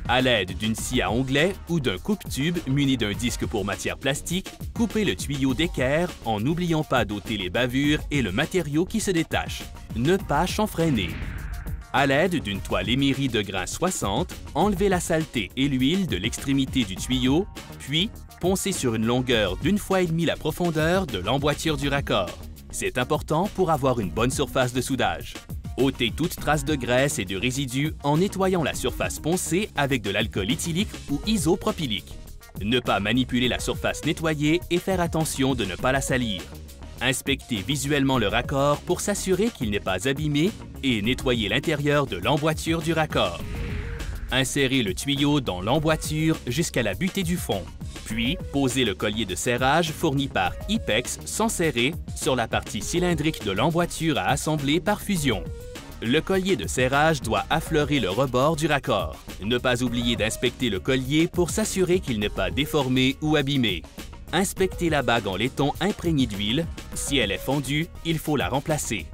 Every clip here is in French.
À l'aide d'une scie à onglet ou d'un coupe-tube muni d'un disque pour matière plastique, coupez le tuyau d'équerre en n'oubliant pas d'ôter les bavures et le matériau qui se détache. Ne pas chanfreiner. À l'aide d'une toile émeri de grain 60, enlevez la saleté et l'huile de l'extrémité du tuyau, puis poncez sur une longueur d'1,5 fois la profondeur de l'emboîture du raccord. C'est important pour avoir une bonne surface de soudage. Ôtez toute trace de graisse et de résidus en nettoyant la surface poncée avec de l'alcool éthylique ou isopropylique. Ne pas manipuler la surface nettoyée et faire attention de ne pas la salir. Inspectez visuellement le raccord pour s'assurer qu'il n'est pas abîmé et nettoyez l'intérieur de l'emboîture du raccord. Insérez le tuyau dans l'emboîture jusqu'à la butée du fond. Puis, posez le collier de serrage fourni par IPEX sans serrer sur la partie cylindrique de l'emboîture à assembler par fusion. Le collier de serrage doit affleurer le rebord du raccord. Ne pas oublier d'inspecter le collier pour s'assurer qu'il n'est pas déformé ou abîmé. Inspectez la bague en laiton imprégnée d'huile. Si elle est fondue, il faut la remplacer.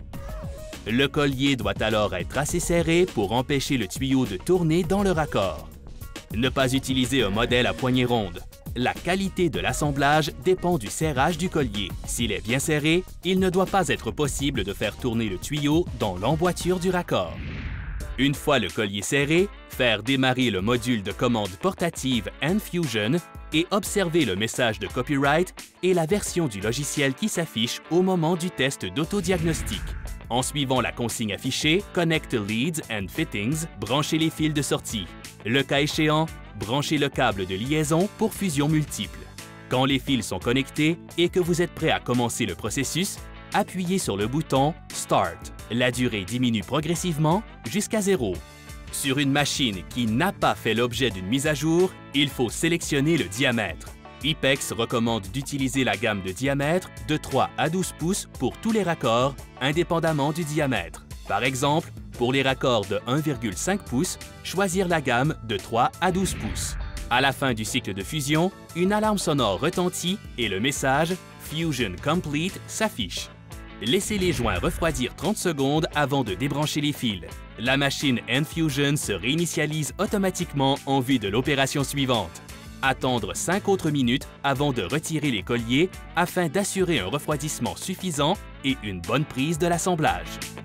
Le collier doit alors être assez serré pour empêcher le tuyau de tourner dans le raccord. Ne pas utiliser un modèle à poignée ronde. La qualité de l'assemblage dépend du serrage du collier. S'il est bien serré, il ne doit pas être possible de faire tourner le tuyau dans l'emboîture du raccord. Une fois le collier serré, faire démarrer le module de commande portative Enfusion et observer le message de copyright et la version du logiciel qui s'affiche au moment du test d'autodiagnostic. En suivant la consigne affichée, Connect Leads and Fittings, branchez les fils de sortie. Le cas échéant, branchez le câble de liaison pour fusion multiple. Quand les fils sont connectés et que vous êtes prêt à commencer le processus, appuyez sur le bouton Start. La durée diminue progressivement jusqu'à 0. Sur une machine qui n'a pas fait l'objet d'une mise à jour, il faut sélectionner le diamètre. IPEX recommande d'utiliser la gamme de diamètre de 3 à 12 pouces pour tous les raccords, indépendamment du diamètre. Par exemple, pour les raccords de 1,5 pouces, choisir la gamme de 3 à 12 pouces. À la fin du cycle de fusion, une alarme sonore retentit et le message « Fusion Complete » s'affiche. Laissez les joints refroidir 30 secondes avant de débrancher les fils. La machine Enfusion se réinitialise automatiquement en vue de l'opération suivante. Attendre 5 autres minutes avant de retirer les colliers afin d'assurer un refroidissement suffisant et une bonne prise de l'assemblage.